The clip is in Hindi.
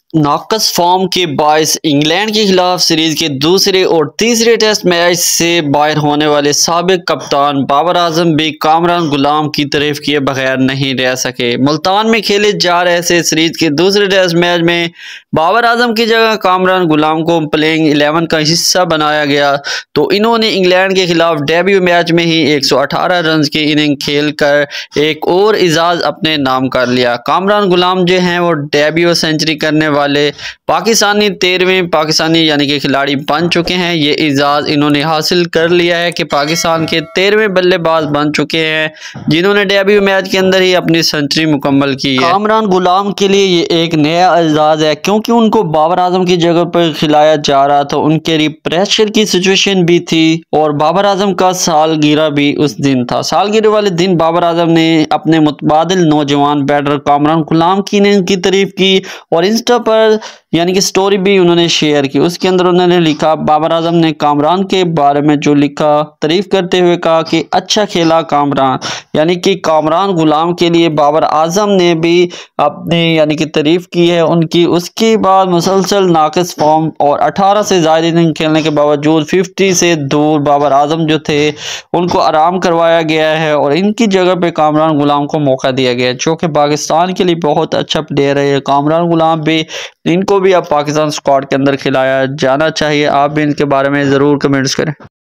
नाकस फॉर्म के बायस इंग्लैंड के खिलाफ सीरीज के दूसरे और तीसरे टेस्ट मैच से बाहर होने वाले साबिक कप्तान बाबर आजम भी कामरान गुलाम की तारीफ किए बगैर नहीं रह सके। मुल्तान में खेले जा रहे थे सीरीज के दूसरे टेस्ट मैच में बाबर आजम की जगह कामरान गुलाम को प्लेइंग 11 का हिस्सा बनाया गया, तो इन्होंने इंग्लैंड के खिलाफ डेब्यू मैच में ही 118 रन की इनिंग खेलकर एक और इजाज़ अपने नाम कर लिया। कामरान गुलाम जो हैं वो डेब्यू सेंचुरी करने वाले पाकिस्तानी 13वें पाकिस्तानी यानी कि खिलाड़ी बन चुके हैं। ये इजाज़ इन्होंने हासिल कर लिया है कि पाकिस्तान के 13वें बल्लेबाज बन चुके हैं जिन्होंने डेब्यू मैच के अंदर ही अपनी सेंचुरी मुकम्मल की है। कामरान गुलाम के लिए ये एक नया एजाज़ है क्योंकि उनको बाबर आजम की जगह पर खिलाया जा रहा था। उनके प्रेशर की सिचुएशन भी थी और बाबर आजम का सालगिरह भी उस दिन था। सालगिरह वाले दिन बाबर आजम ने अपने मुतबादिल नौजवान बैटर कामरान गुलाम की तारीफ की और इंस्टा पर यानी कि स्टोरी भी उन्होंने शेयर की। उसके अंदर उन्होंने लिखा, बाबर आजम ने कामरान के बारे में जो लिखा, तारीफ करते हुए कहा कि अच्छा खेला कामरान, यानी कि कामरान गुलाम के लिए बाबर आजम ने भी अपनी यानी कि तारीफ की है उनकी। उसके बाद मुसलसल नाकिस फॉर्म और 18 से ज़्यादा इनिंग खेलने के बावजूद 50 से दूर बाबर आजम जो थे उनको आराम करवाया गया है और इनकी जगह पे कामरान गुलाम को मौका दिया गया जो कि पाकिस्तान के लिए बहुत अच्छा प्लेयर है। कामरान गुलाम भी, इनको भी अब पाकिस्तान स्क्वाड के अंदर खिलाया जाना चाहिए। आप भी इनके बारे में ज़रूर कमेंट्स करें।